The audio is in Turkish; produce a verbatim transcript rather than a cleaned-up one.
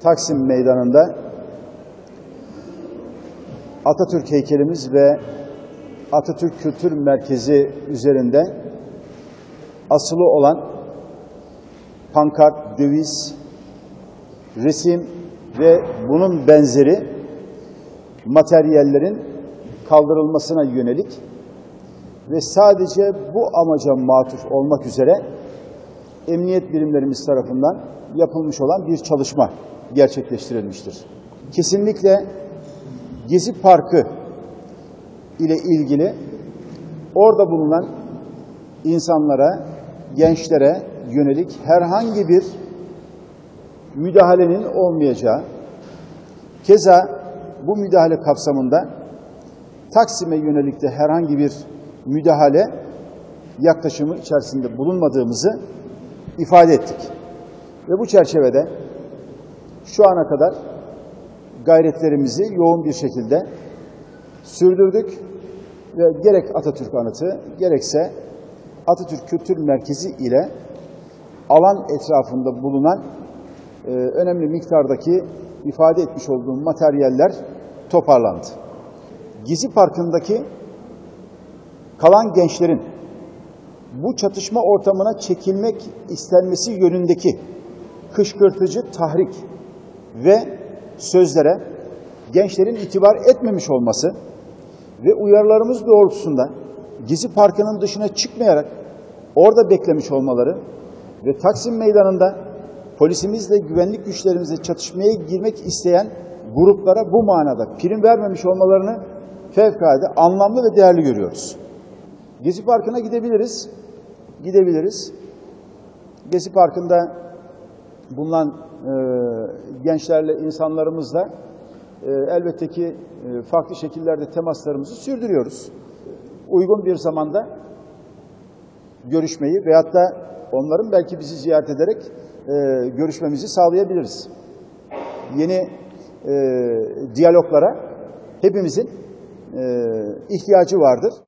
Taksim Meydanı'nda Atatürk heykelimiz ve Atatürk Kültür Merkezi üzerinde asılı olan pankart, döviz, resim ve bunun benzeri materyallerin kaldırılmasına yönelik ve sadece bu amaca matuf olmak üzere emniyet birimlerimiz tarafından yapılmış olan bir çalışma gerçekleştirilmiştir. Kesinlikle Gezi Parkı ile ilgili orada bulunan insanlara, gençlere yönelik herhangi bir müdahalenin olmayacağı, keza bu müdahale kapsamında Taksim'e yönelik de herhangi bir müdahale yaklaşımı içerisinde bulunmadığımızı ifade ettik. Ve bu çerçevede şu ana kadar gayretlerimizi yoğun bir şekilde sürdürdük ve gerek Atatürk Anıtı gerekse Atatürk Kültür Merkezi ile alan etrafında bulunan e, önemli miktardaki ifade etmiş olduğum materyaller toparlandı. Gezi Parkı'ndaki kalan gençlerin bu çatışma ortamına çekilmek istenmesi yönündeki kışkırtıcı tahrik ve sözlere gençlerin itibar etmemiş olması ve uyarılarımız doğrultusunda Gezi Parkı'nın dışına çıkmayarak orada beklemiş olmaları ve Taksim Meydanı'nda polisimizle, güvenlik güçlerimizle çatışmaya girmek isteyen gruplara bu manada prim vermemiş olmalarını fevkalade anlamlı ve değerli görüyoruz. Gezi Parkı'na gidebiliriz, gidebiliriz. Gezi Parkı'nda bulunan e, gençlerle, insanlarımızla e, elbette ki e, farklı şekillerde temaslarımızı sürdürüyoruz. Uygun bir zamanda görüşmeyi veyahut da onların belki bizi ziyaret ederek e, görüşmemizi sağlayabiliriz. Yeni e, diyaloglara hepimizin e, ihtiyacı vardır.